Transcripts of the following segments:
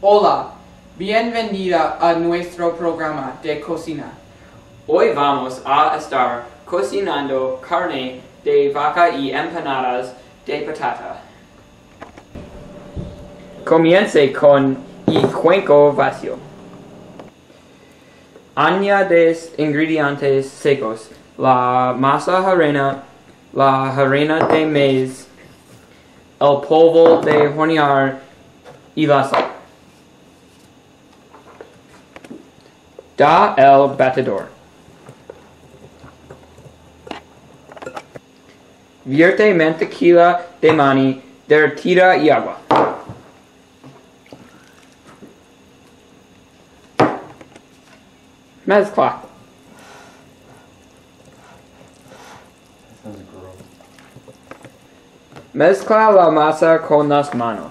Hola, bienvenida a nuestro programa de cocina. Hoy vamos a estar cocinando carne de vaca y empanadas de patata. Comience con el cuenco vacío. Añades ingredientes secos: la masa harina, la harina de maíz, el polvo de hornear y la sal. Da el batidor. Vierte mantequilla de maní derretida y agua. Mezcla. Mezcla la masa con las manos.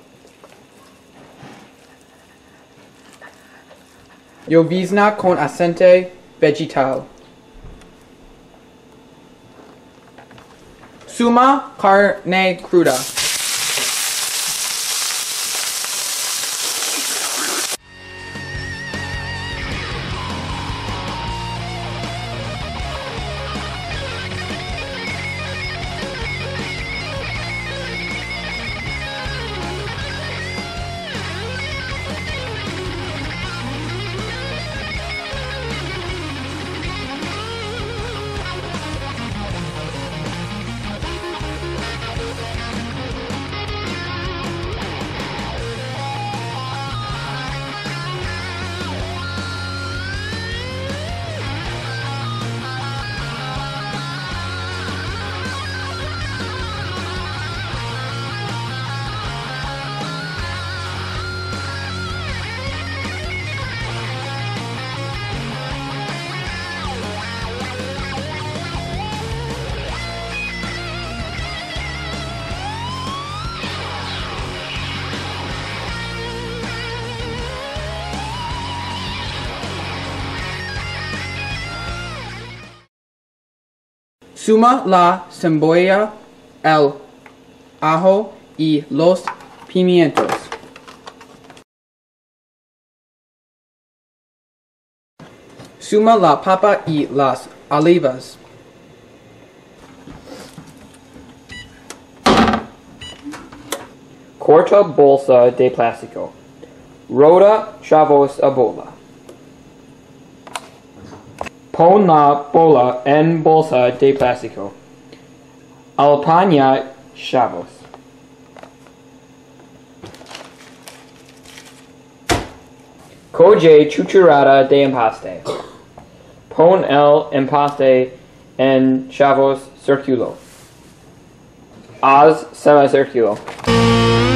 Llovizna con aceite vegetal. Suma carne cruda. Suma la cebolla, el ajo y los pimientos. Suma la papa y las olivas. Corta bolsa de plástico. Roda chavos a bola. Pon la bola en bolsa de plástico. Alpaña chavos. Coge cucharada de empaste. Pon el empaste en chavos círculo. Haz semicírculo.